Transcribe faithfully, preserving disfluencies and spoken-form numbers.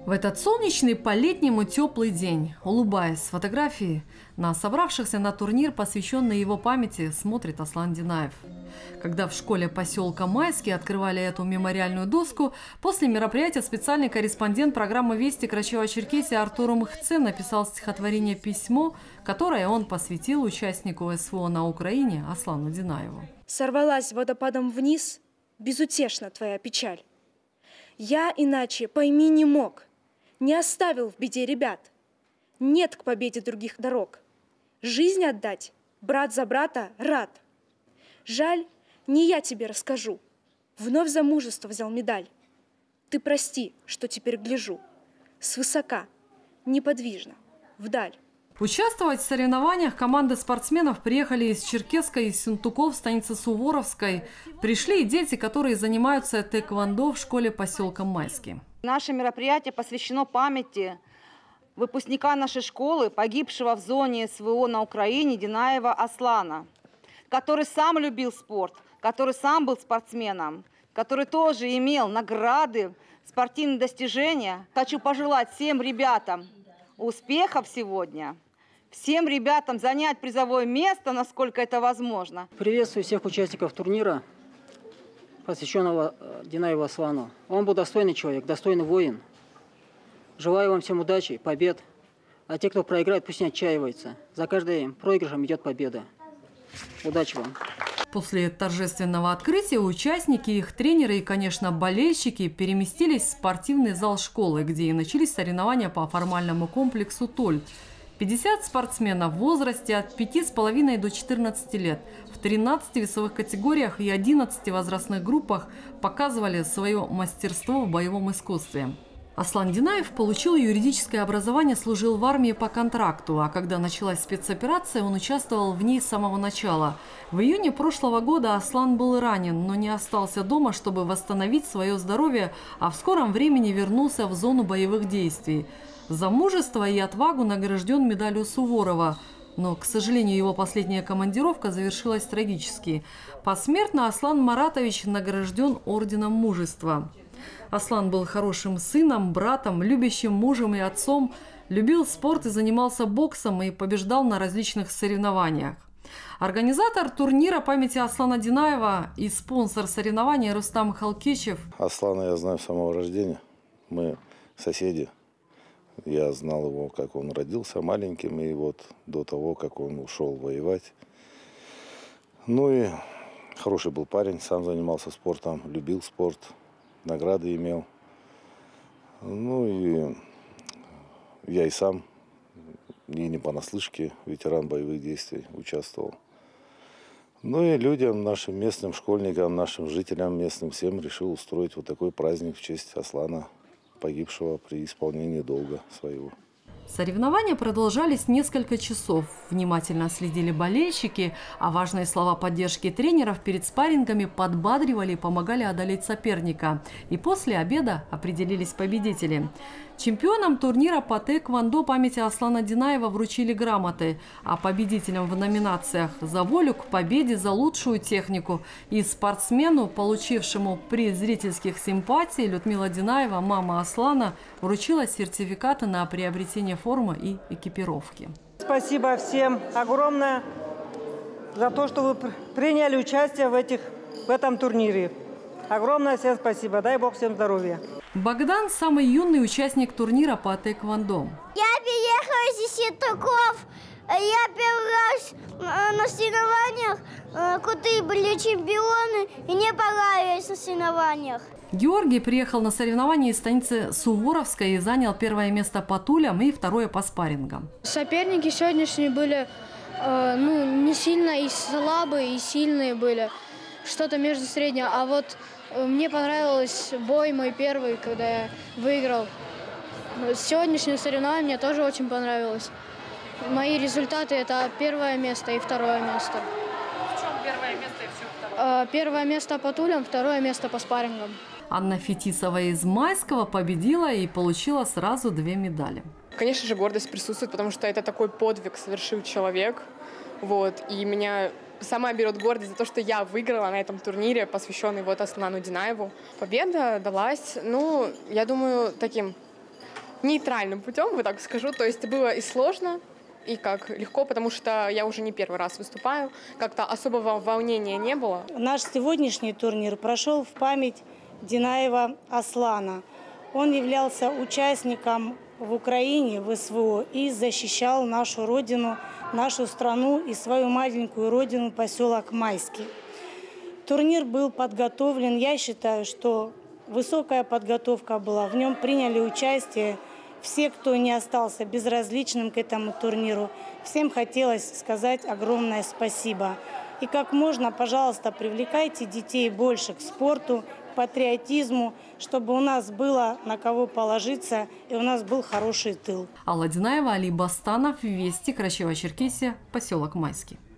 В этот солнечный по-летнему теплый день, улыбаясь с фотографии, на собравшихся на турнир, посвященный его памяти, смотрит Аслан Динаев. Когда в школе поселка Майский открывали эту мемориальную доску, после мероприятия специальный корреспондент программы «Вести» Карачаево-Черкесии Артур Мхце написал стихотворение «Письмо», которое он посвятил участнику СВО на Украине Аслану Динаеву. «Сорвалась водопадом вниз, безутешна твоя печаль. Я иначе пойми не мог, не оставил в беде ребят. Нет к победе других дорог. Жизнь отдать, брат за брата, рад. Жаль, не я тебе расскажу. Вновь за мужество взял медаль. Ты прости, что теперь гляжу. Свысока, неподвижно, вдаль». Участвовать в соревнованиях команды спортсменов приехали из Черкесской, из Сентуков, станицы Суворовской. Пришли и дети, которые занимаются тэквондо в школе поселка Майский. Наше мероприятие посвящено памяти выпускника нашей школы, погибшего в зоне СВО на Украине, Динаева Аслана, который сам любил спорт, который сам был спортсменом, который тоже имел награды, спортивные достижения. Хочу пожелать всем ребятам успехов сегодня, всем ребятам занять призовое место, насколько это возможно. Приветствую всех участников турнира, посвященного Динаеву Аслану. Он был достойный человек, достойный воин. Желаю вам всем удачи, побед. А те, кто проиграет, пусть не отчаиваются. За каждым проигрышем идет победа. Удачи вам! После торжественного открытия участники, их тренеры и, конечно, болельщики переместились в спортивный зал школы, где и начались соревнования по формальному комплексу «Толь». пятьдесят спортсменов в возрасте от пяти с половиной до четырнадцати лет в тринадцати весовых категориях и одиннадцати возрастных группах показывали свое мастерство в боевом искусстве. Аслан Динаев получил юридическое образование, служил в армии по контракту, а когда началась спецоперация, он участвовал в ней с самого начала. В июне прошлого года Аслан был ранен, но не остался дома, чтобы восстановить свое здоровье, а в скором времени вернулся в зону боевых действий. За мужество и отвагу награжден медалью Суворова. Но, к сожалению, его последняя командировка завершилась трагически. Посмертно Аслан Маратович награжден орденом мужества. Аслан был хорошим сыном, братом, любящим мужем и отцом, любил спорт и занимался боксом и побеждал на различных соревнованиях. Организатор турнира памяти Аслана Динаева и спонсор соревнований Рустам Халкичев. Аслана я знаю с самого рождения. Мы соседи. Я знал его, как он родился маленьким, и вот до того, как он ушел воевать. Ну и хороший был парень, сам занимался спортом, любил спорт. Награды имел. Ну и я и сам, и не понаслышке, ветеран боевых действий, участвовал. Ну и людям, нашим местным школьникам, нашим жителям местным, всем решил устроить вот такой праздник в честь Аслана, погибшего при исполнении долга своего. Соревнования продолжались несколько часов. Внимательно следили болельщики, а важные слова поддержки тренеров перед спаррингами подбадривали и помогали одолеть соперника. И после обеда определились победители. Чемпионам турнира по тэквондо памяти Аслана Динаева вручили грамоты, а победителям в номинациях «За волю к победе», «За лучшую технику» и спортсмену, получившему приз зрительских симпатий, Людмила Динаева, мама Аслана, вручила сертификаты на приобретение формы и экипировки. Спасибо всем огромное за то, что вы приняли участие в, этих, в этом турнире. Огромное всем спасибо. Дай Бог всем здоровья. Богдан – самый юный участник турнира по тэквондо. Я приехала из Сентуков. Я первый раз на соревнованиях. Крутые были чемпионы. И мне понравилось на соревнованиях. Георгий приехал на соревнования из станицы Суворовской и занял первое место по тулям и второе по спаррингам. Соперники сегодняшние были э, ну, не сильно и слабые, и сильные были. Что-то между средним. А вот э, мне понравился бой мой первый, когда я выиграл. Сегодняшнее соревнование мне тоже очень понравилось. Мои результаты – это первое место и второе место. В чем первое место и в чем второе? Э, первое место по тулям, второе место по спаррингам. Анна Фетисова из Майского победила и получила сразу две медали. Конечно же, гордость присутствует, потому что это такой подвиг совершил человек. Вот, и меня сама берет гордость за то, что я выиграла на этом турнире, посвященный вот Аслану Динаеву. Победа далась, ну, я думаю, таким нейтральным путем, вот так скажу. То есть было и сложно, и как легко, потому что я уже не первый раз выступаю. Как-то особого волнения не было. Наш сегодняшний турнир прошел в память Динаева Аслана. Он являлся участником в Украине, в СВО, и защищал нашу родину, нашу страну и свою маленькую родину, поселок Майский. Турнир был подготовлен, я считаю, что высокая подготовка была. В нем приняли участие все, кто не остался безразличным к этому турниру. Всем хотелось сказать огромное спасибо. И как можно, пожалуйста, привлекайте детей больше к спорту, к патриотизму, чтобы у нас было на кого положиться и у нас был хороший тыл. Алла Динаева, Али Бастанов, Вести, Карачаево-Черкесия, поселок Майский.